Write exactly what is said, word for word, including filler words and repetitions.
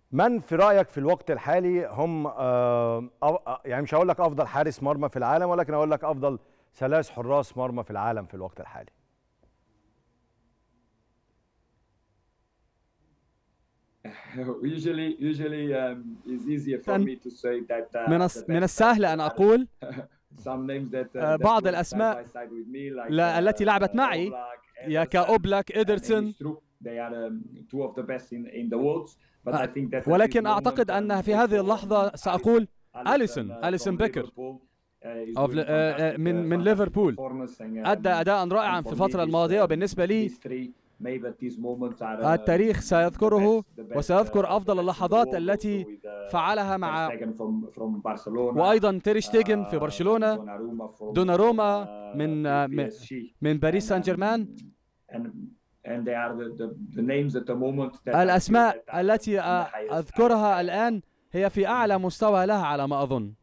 من في رأيك في الوقت الحالي هم آه أو- يعني مش هقول لك افضل حارس مرمى في العالم، ولكن اقول لك افضل ثلاث حراس مرمى في العالم في الوقت الحالي؟ usually usually um, it's easier for me to say that من uh, the الس- من best, but السهل أن there are أقول some names that uh, آه، that بعض work side by الأسماء side with me, like لا- التي uh, لعبت uh, معي، Oblak, يا Ederson, كأوبلاك، and, and إيدرسون. it's true they are um, two of the best in in the world. But I آه، think that at this ولكن moment أعتقد أن um, في هذه also اللحظة um, سأقول Alisson, أليسون Alisson uh, أليسون from بيكر Liverpool uh, is أو doing آه، آه، fantastic من uh, من fantastic ليفربول. performance, and أدى um, أداء and رائعا for في me الفترة this الماضية، um, وبالنسبة لي these three maybe at this moment are التاريخ um, the سيذكره best the best وسيذكر uh, of the أفضل best in the اللحظات world, also التي with uh, فعلها Ter مع، Stegen from from Barcelona, وأيضا تير شتيجن في uh, برشلونة، Donnarumma from from دوناروما من uh, آه، P- من PSG, من باريس and سان جيرمان. um, and and they are the, the the names at the moment that I feel الأسماء that are التي in the highest أذكرها highest level. الآن هي في أعلى مستوى لها على ما أظن.